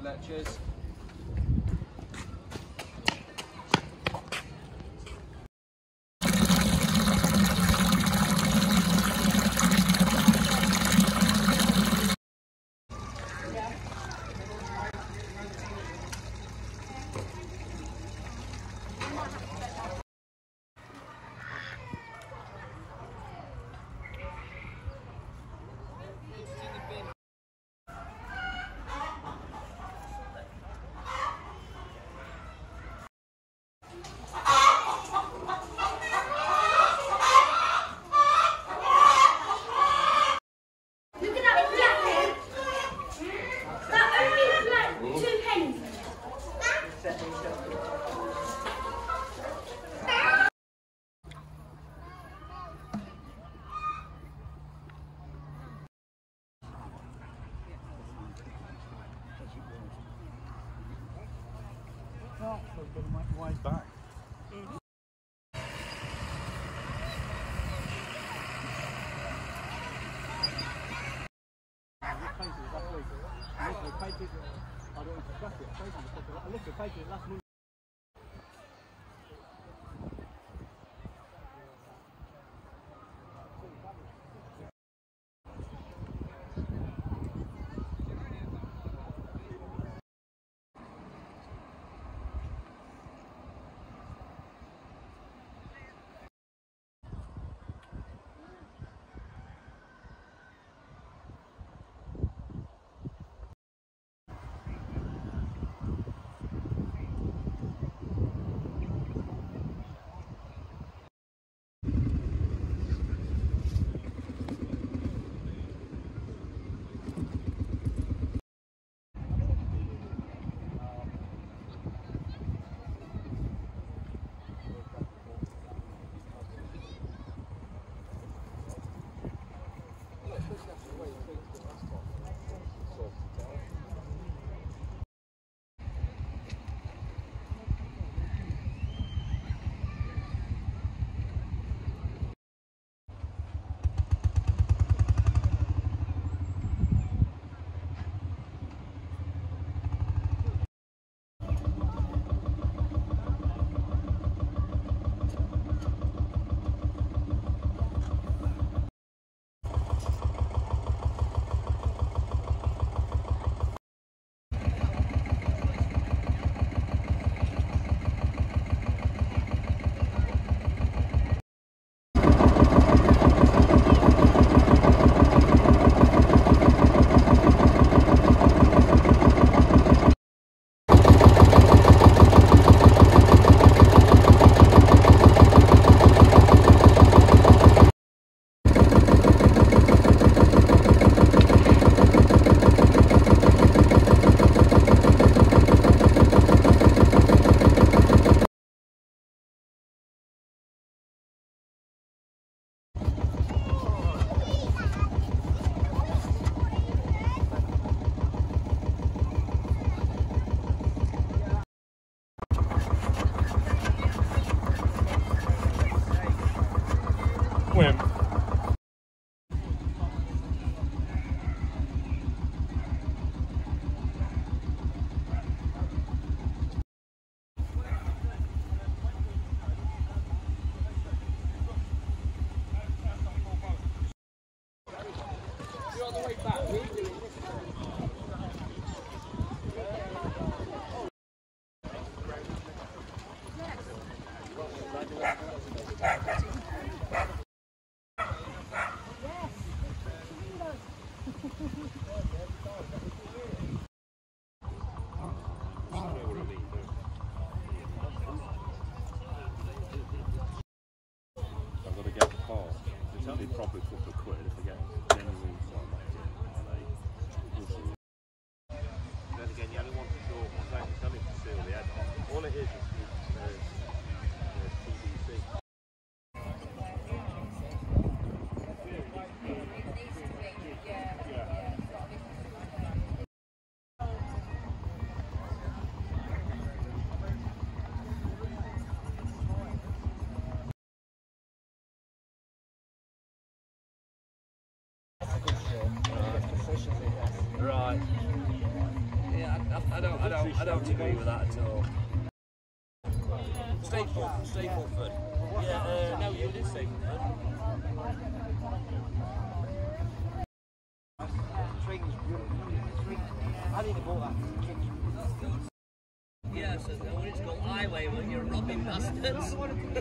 lectures. Way back. Wimp. You're on the way back. I've got to get the car. It's only probably a couple of quid if I get genuine sort of then again, you only want to short one, it's only to seal the head off. All it is TBC. Right. Yeah, I don't agree with that at all. Stay put. Yeah, no, you did stay put. I think you bought that. Yeah, so when it's called highway, when you're robbing bastards.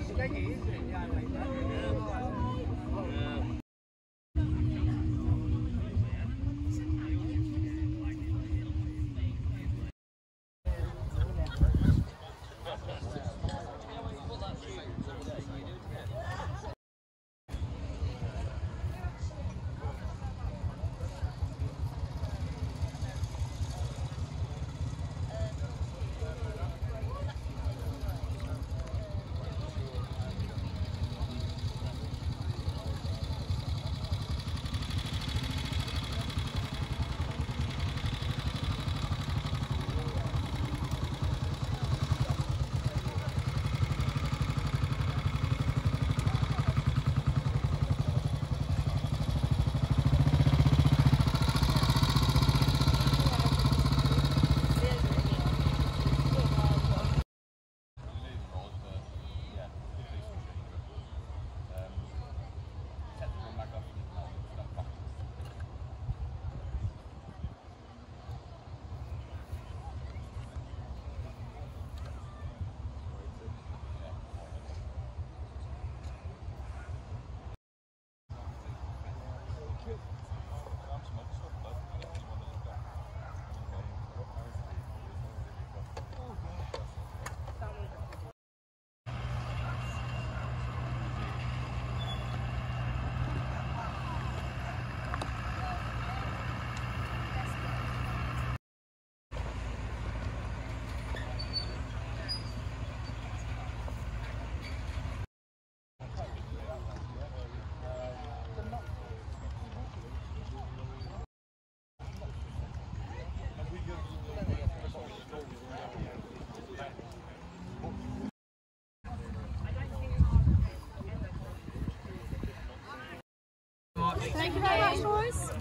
Thank you very much, boys.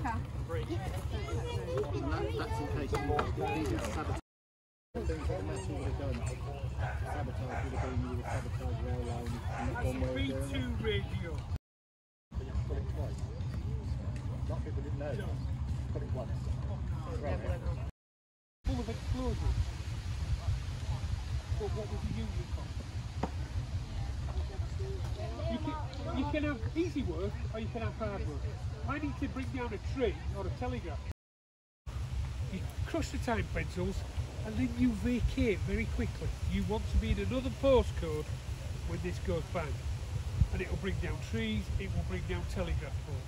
That's in case you sabotage. Things like the metal would have done. Sabotage would have been you would sabotage rail line one way or the other. Radio. But you put it twice. A lot of people didn't know. Put it once. Full of explosions. But what was the union cost? You can have easy work or you can have hard work. I need to bring down a tree or a telegraph. You crush the time pencils and then you vacate very quickly. You want to be in another postcode when this goes bang. And it will bring down trees, it will bring down telegraph poles.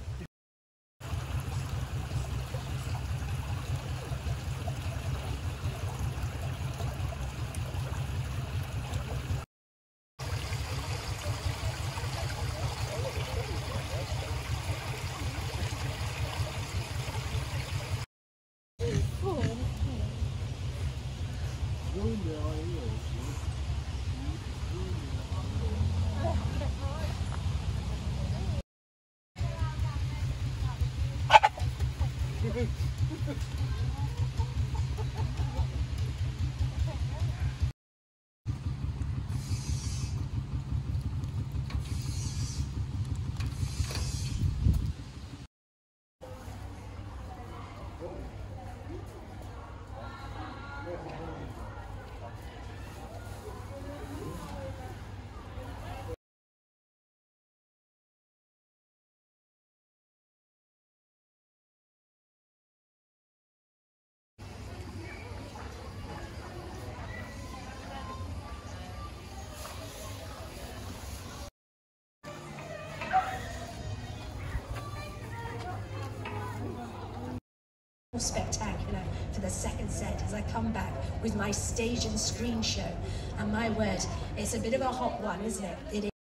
Spectacular for the second set as I come back with my stage and screen show, and my word, it's a bit of a hot one, isn't it? It is.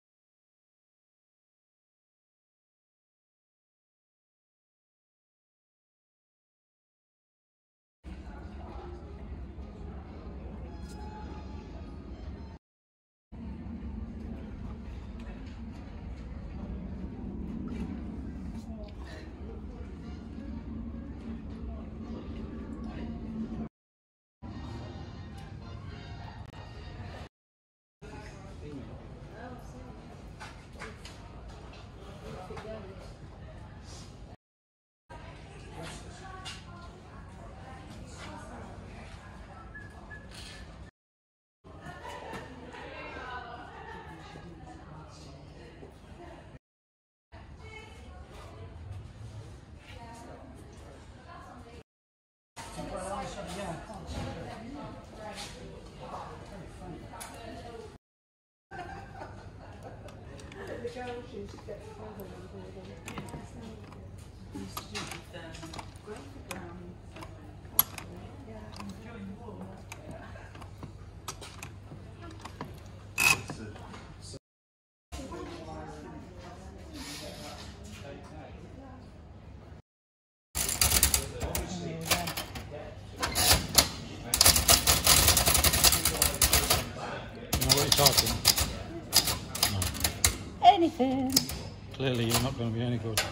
Anything. Clearly you're not going to be any good.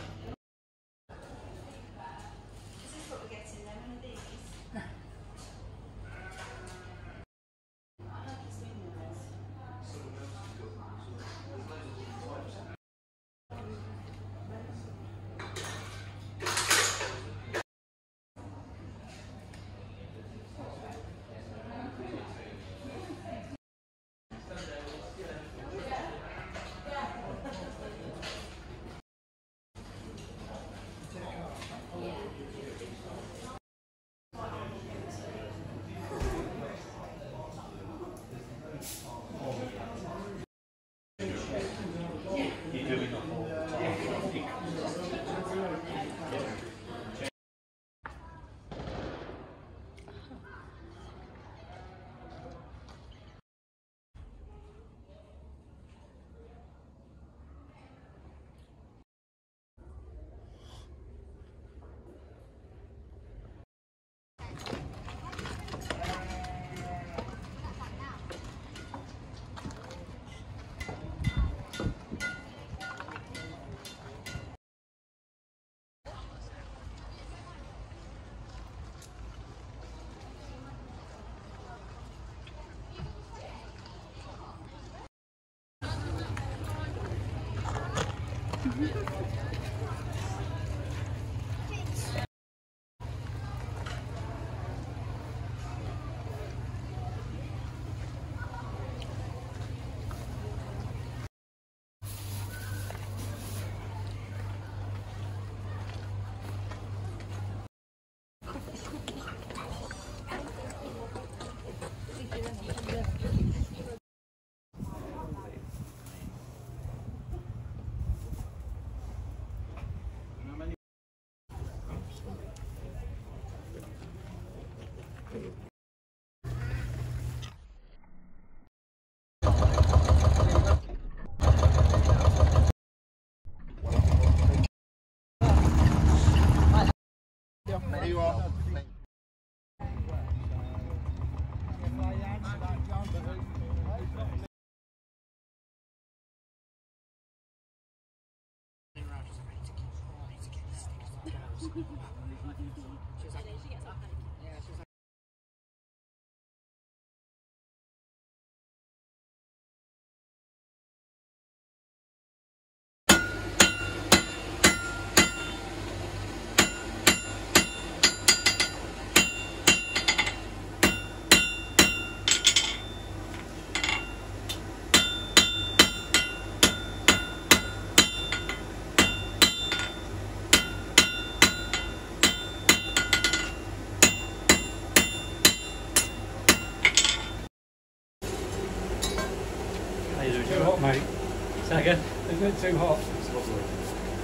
Too hot, mate. Say again? Isn't it too hot? It's lovely.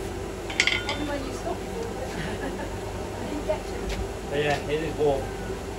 When you stopped, I didn't get to. But yeah, it is warm.